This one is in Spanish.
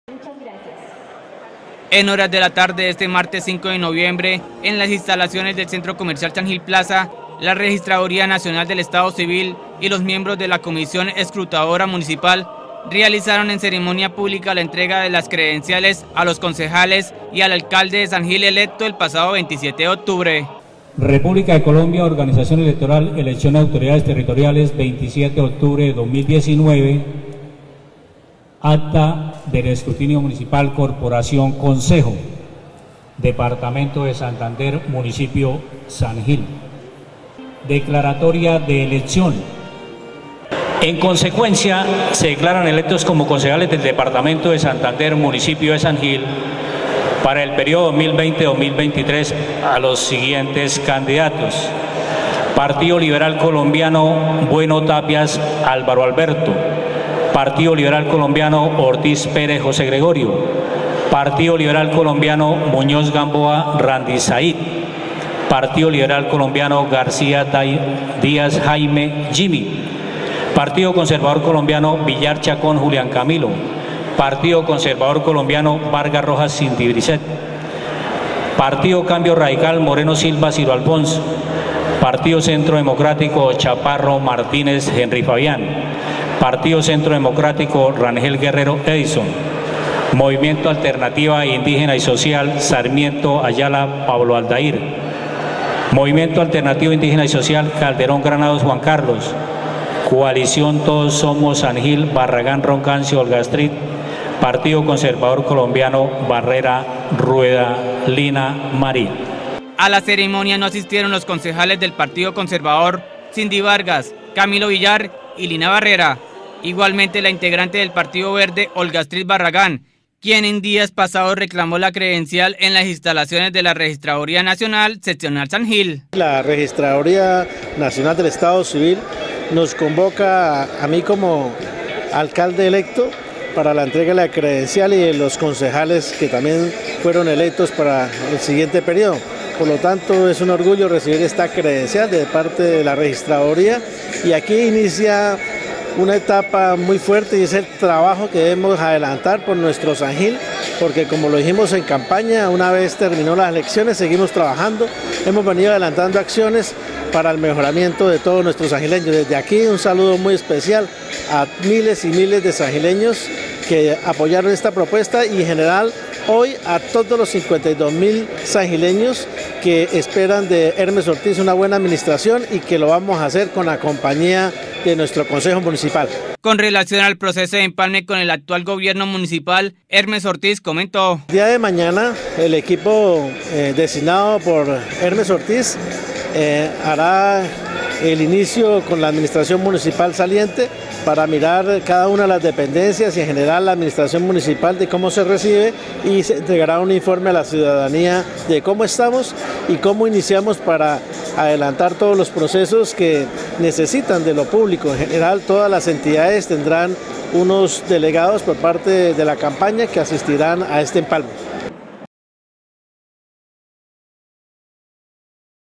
Muchas gracias. En horas de la tarde de este martes 5 de noviembre, en las instalaciones del Centro Comercial San Gil Plaza, la Registraduría Nacional del Estado Civil y los miembros de la Comisión Escrutadora Municipal realizaron en ceremonia pública la entrega de las credenciales a los concejales y al alcalde de San Gil electo el pasado 27 de octubre. República de Colombia, Organización Electoral, Elección de Autoridades Territoriales, 27 de octubre de 2019, acta del escrutinio municipal, Corporación Concejo, Departamento de Santander, Municipio San Gil. Declaratoria de elección. En consecuencia, se declaran electos como concejales del Departamento de Santander, Municipio de San Gil, para el periodo 2020-2023 a los siguientes candidatos: Partido Liberal Colombiano, Bueno Tapias Álvaro Alberto; Partido Liberal Colombiano, Ortiz Pérez José Gregorio; Partido Liberal Colombiano, Muñoz Gamboa Randy Said; Partido Liberal Colombiano, García Díaz Jaime Jimmy; Partido Conservador Colombiano, Villar Chacón Julián Camilo; Partido Conservador Colombiano, Vargas Rojas Cindy Bricet; Partido Cambio Radical, Moreno Silva Ciro Alfonso; Partido Centro Democrático, Chaparro Martínez Henry Fabián; Partido Centro Democrático, Rangel Guerrero Edison; Movimiento Alternativa Indígena y Social, Sarmiento Ayala Pablo Aldair; Movimiento Alternativo Indígena y Social, Calderón Granados Juan Carlos; Coalición Todos Somos San Gil, Barragán Roncancio Olga Street; Partido Conservador Colombiano, Barrera Rueda Lina María. A la ceremonia no asistieron los concejales del Partido Conservador, Cindy Vargas, Camilo Villar y Lina Barrera. Igualmente la integrante del Partido Verde, Olga Astrid Barragán, quien en días pasados reclamó la credencial en las instalaciones de la Registraduría Nacional Seccional San Gil. La Registraduría Nacional del Estado Civil nos convoca a mí como alcalde electo para la entrega de la credencial y de los concejales que también fueron electos para el siguiente periodo. Por lo tanto, es un orgullo recibir esta credencial de parte de la Registraduría, y aquí inicia una etapa muy fuerte y es el trabajo que debemos adelantar por nuestro San Gil, porque como lo dijimos en campaña, una vez terminó las elecciones seguimos trabajando, hemos venido adelantando acciones para el mejoramiento de todos nuestros sangileños. Desde aquí un saludo muy especial a miles y miles de sangileños que apoyaron esta propuesta, y en general hoy a todos los 52.000 sangileños que esperan de Hermes Ortiz una buena administración, y que lo vamos a hacer con la compañía de nuestro Consejo Municipal. Con relación al proceso de empalme con el actual gobierno municipal, Hermes Ortiz comentó: El día de mañana el equipo designado por Hermes Ortiz hará el inicio con la administración municipal saliente para mirar cada una de las dependencias y en general la administración municipal de cómo se recibe, y se entregará un informe a la ciudadanía de cómo estamos y cómo iniciamos para adelantar todos los procesos que necesitan de lo público. En general todas las entidades tendrán unos delegados por parte de la campaña que asistirán a este empalme.